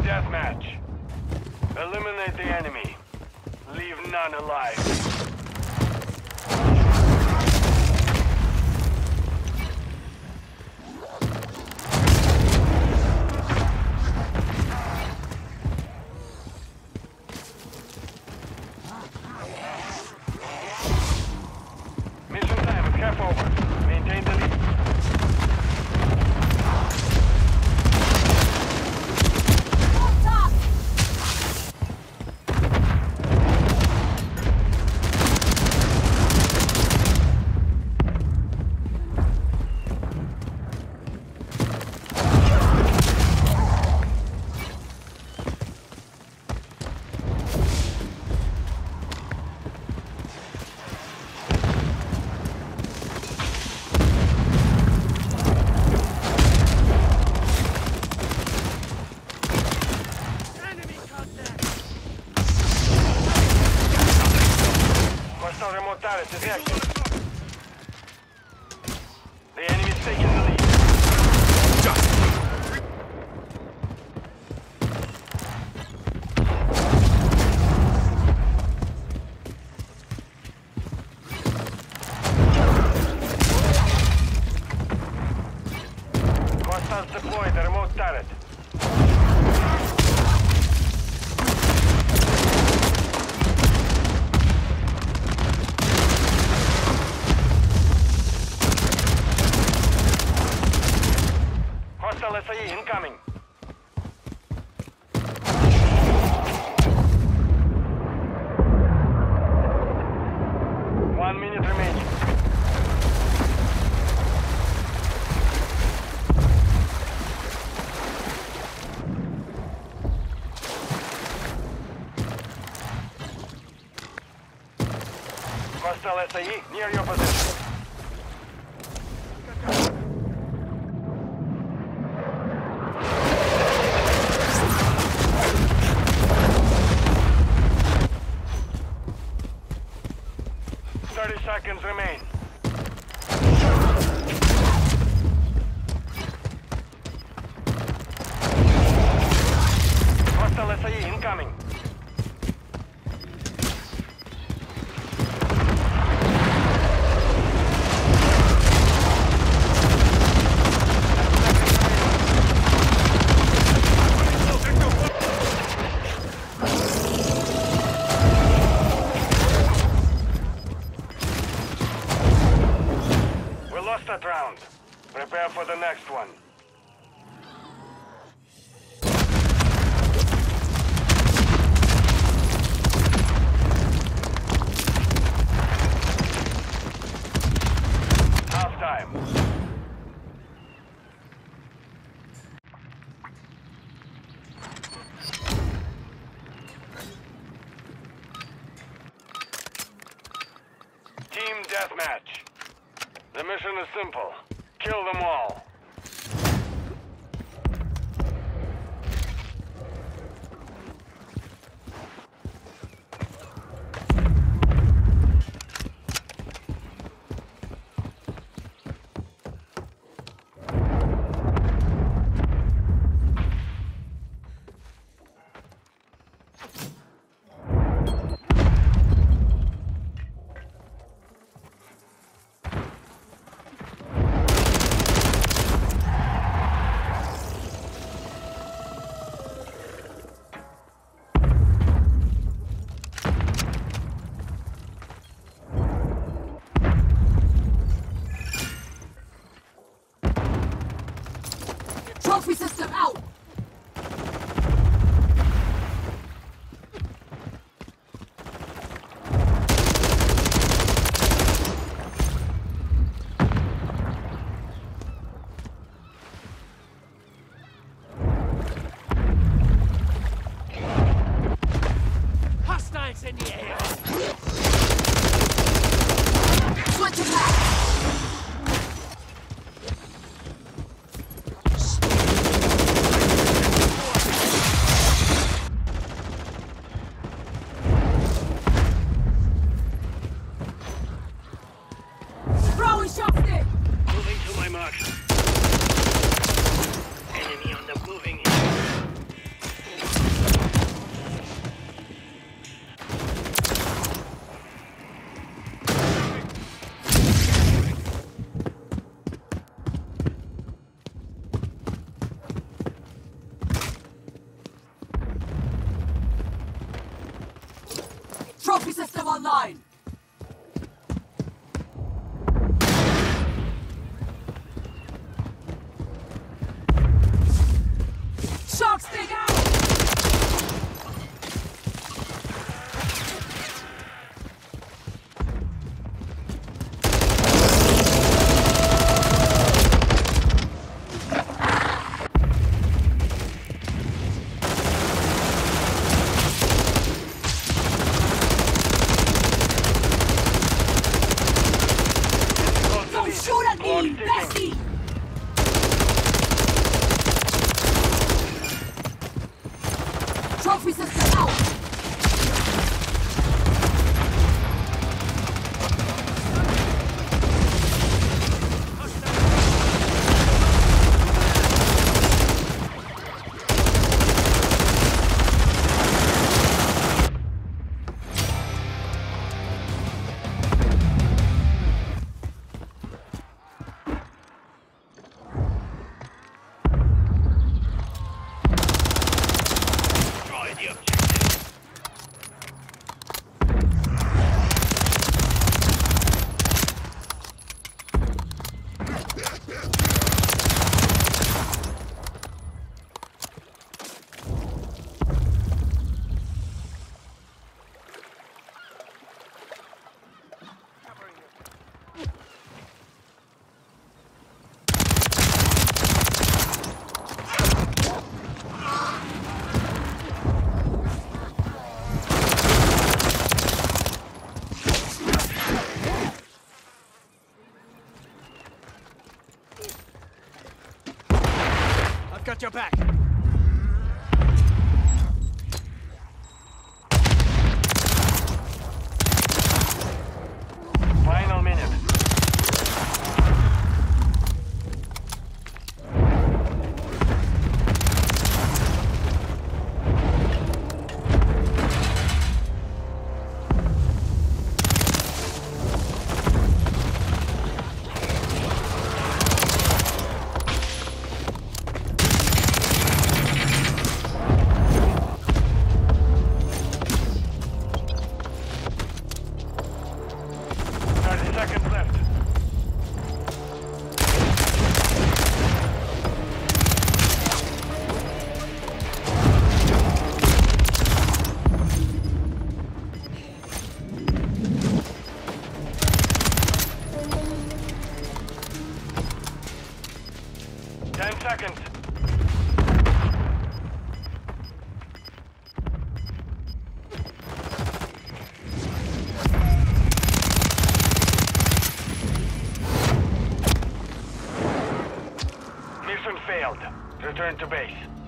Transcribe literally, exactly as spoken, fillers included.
deathmatch. Eliminate the enemy. Leave none alive. Mission time, half over. Maintain the lead. Is active. The enemy's taking the lead. Hostiles deployed the remote turret. Hostile S I E incoming. One minute remaining. Hostile S I E near your position. Thirty seconds remain. Hostile S I E incoming. That round. Prepare for the next one. Half time. Team deathmatch. The mission is simple. Kill them all. Trophy system out! Hostiles in the air! Switch it back! Moving to my mark. Enemy on the moving. Reloading! Clock ticking. Bestie! Trophy system out! Destroy the objective. I've got your back. Final minute. Thirty seconds left. Ten seconds. Mission failed. Return to base.